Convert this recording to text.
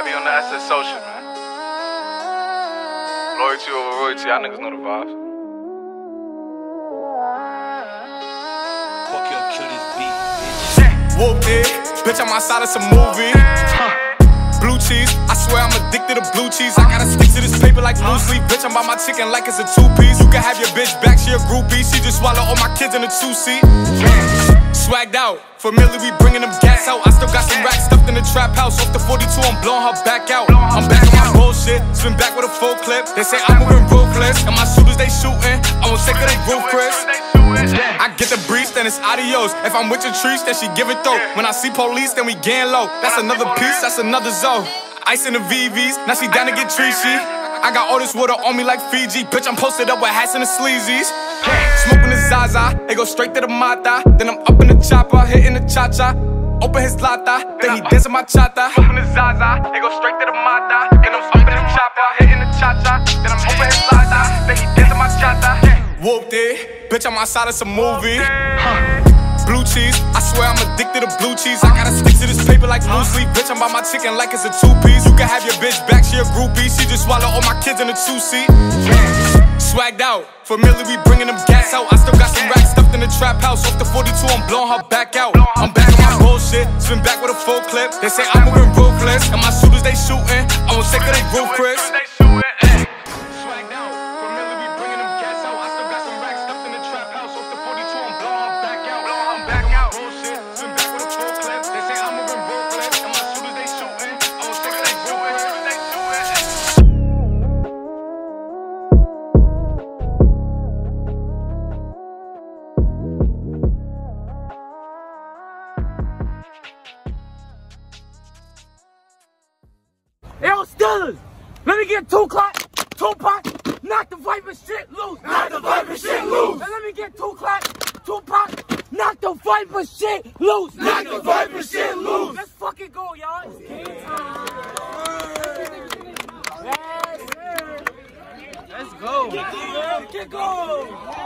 Heavy on the SSO shit, man. Loyalty over royalty, y'all niggas know the vibes. Fuck your kill this beat, bitch. Whooped it, bitch, I'm outside of some movie. Blue cheese, I swear I'm addicted to blue cheese. I gotta stick to this paper like blue sleep. Bitch, I'm by my chicken like it's a two-piece. You can have your bitch back, she a groupie. She just swallow all my kids in a two-seat. Swagged out, familiar, we bringing them gas out. I still got some racks stuffed in the trap house. Off the 42, I'm blowing her back out. I'm back on my bullshit, spin back with a full clip. They say I'm moving ruthless, and my shooters they shooting. I won't take her they roof, Chris. I get the breeze, then it's adios. If I'm with your trees, then she give it though. When I see police, then we gang low. That's another piece, that's another zone. Ice in the VVs, now she down to get treachy. I got all this water on me like Fiji. Bitch, I'm posted up with hats and the sleazies. Smoking the Zaza, it go straight to the Mata. Then I'm up in the chopper, hitting the cha-cha. Open his lata, then he dancing my chata. Smoking the Zaza, it go straight to the Mata. Then I'm up in the chopper, hitting the cha-cha. Then I'm open his lata, then he dancing my chata. Whooped it, bitch, I'm outside of some movie. Blue cheese, I swear I'm addicted to blue cheese. I gotta stick to this paper like blue sleep. Bitch, I'm by my chicken like it's a two-piece. You can have your bitch back, she a groupie. She just swallow all my kids in a two-seat. Swagged out, familiar, we bringing them gas out. I still got some racks stuffed in the trap house. Off the 42, I'm blowing her back out. I'm back on my bullshit, spin back with a full clip. They say I'm moving ruthless, and my shooters they shooting. I won't take her they roof, Chris. Yo, Steelers, let me get Tupac, knock the Viper shit loose. Knock the Viper shit loose. And let me get Tupac, knock the Viper shit loose. Knock the Viper shit loose. Let's fucking go, y'all. It's game time. Let's go. Get going.